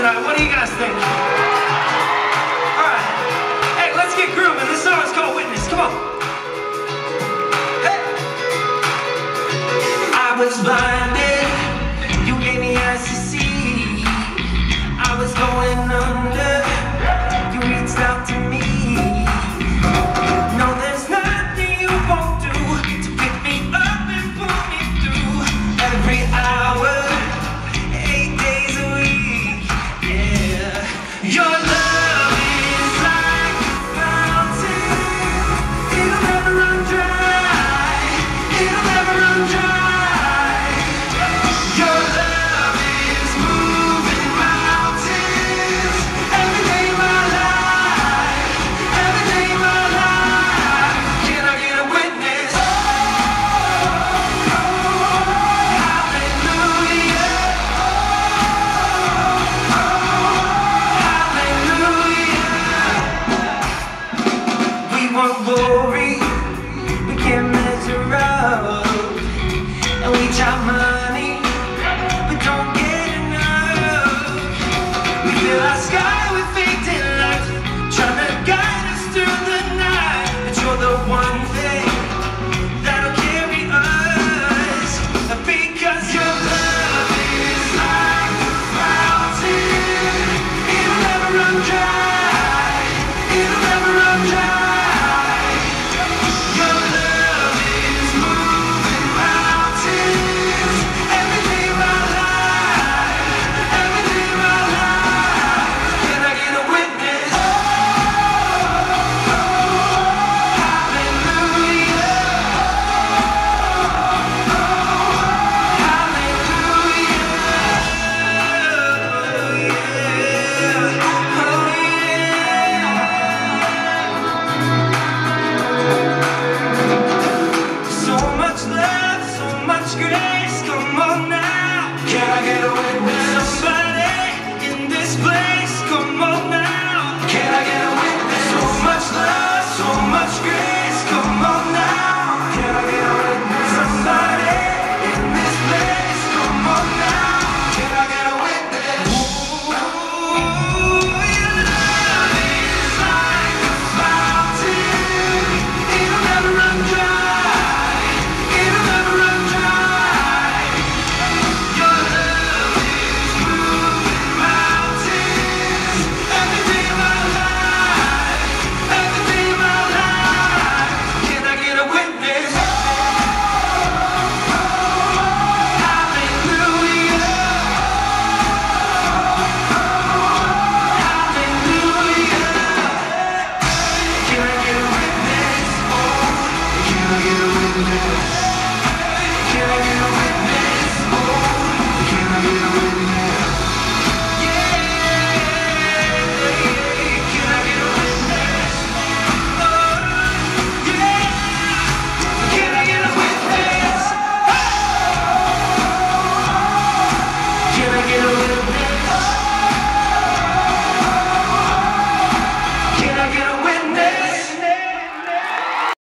tonight. What do you guys think? Alright. Hey, let's get grooving. This song is called Witness. Come on. Hey! I was blinded. You gave me eyes to see. I was going under. You reached out to me. No, there's nothing you won't do to pick me up and pull me through. Every hour, 8 days a week. Yeah. Your love is like a fountain. It'll never run dry. It'll never run dry. Your love is moving mountains. Every day of my life. Every day of my life. Can I get a witness? Hallelujah. Hallelujah. We want glory. We can't measure up. And we chop money, but don't get enough. We fill our sky with fake delight, trying to guide us through the night. But you're the one thing that'll carry us, because your love is like a fountain. It'll never run dry. It'll never run dry. Your love is moving mountains. Every day of my life. Every day of my life. Can I get a witness? So much love, so much grace, come on now. Can I get a witness? Somebody in this place, come on now. Can I get a witness? So much love, so much grace, come on now. Can I get a witness? Somebody in this place, come on now. Can I get a witness? Ooh, your love is like a fountain. It'll never run dry. It'll never run dry. Your love is moving mountains. Every day of my life. Every day of my life. Can I get a witness? Hallelujah. Hallelujah. Can I get a witness? Oh, can I get a witness?